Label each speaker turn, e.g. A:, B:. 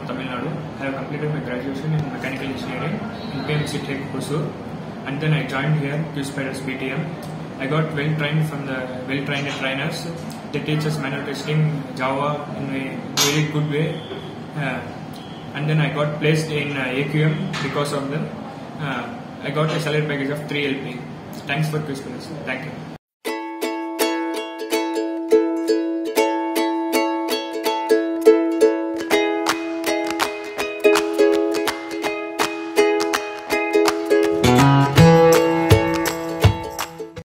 A: Tamil Nadu. I have completed my graduation in mechanical engineering in PMC Tech Hosur, and then I joined here QSpiders BTM. I got well trained from the well-trained trainers. They teach us manual testing, Java in a very good way, and then I got placed in AQM because of them. I got a salary package of 3 LP. Thanks for QSpiders. Thank you.